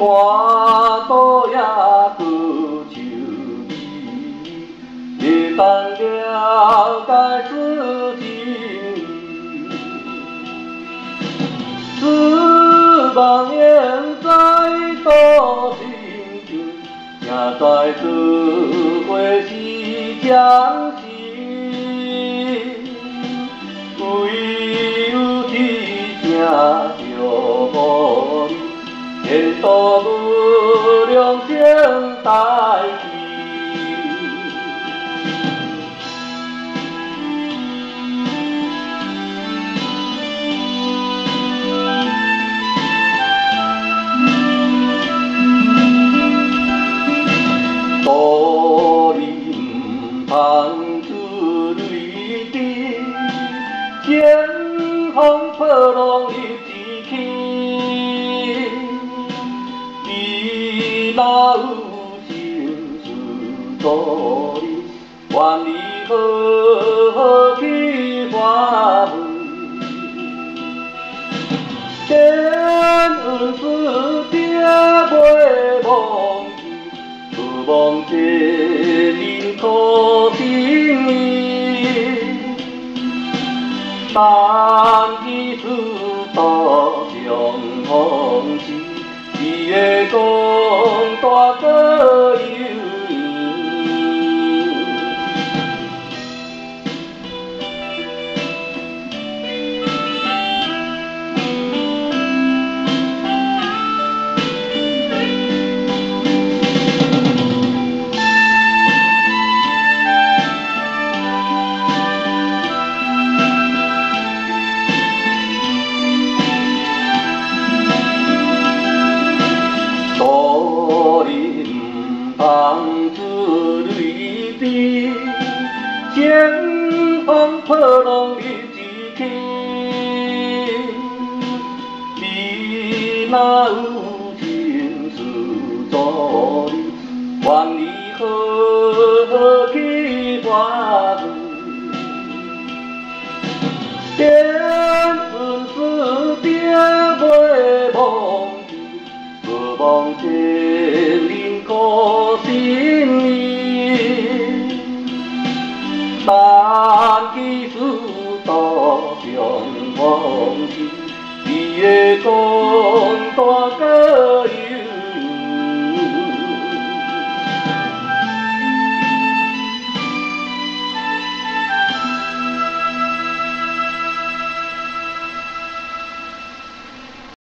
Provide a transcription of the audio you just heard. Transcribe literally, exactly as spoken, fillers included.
花朵也搁像你，会当了解事情。指望缘在多情情，正在做伙是将死。唯有一声祝福你。前途无量成代志，道理唔通自泪滴，前方破浪一支起。你若有心事阻你，愿你好好去发挥。天恩师定袂忘记，不忘这人苦心意。但其事多上风事。伊会讲大哥有缘，道理唔通自泪滴，前方破浪一支起。你若有心事阻你，愿你好好去发挥。天恩师定袂忘记，不忘这人苦心意。但其事多上往事，伊会讲大家。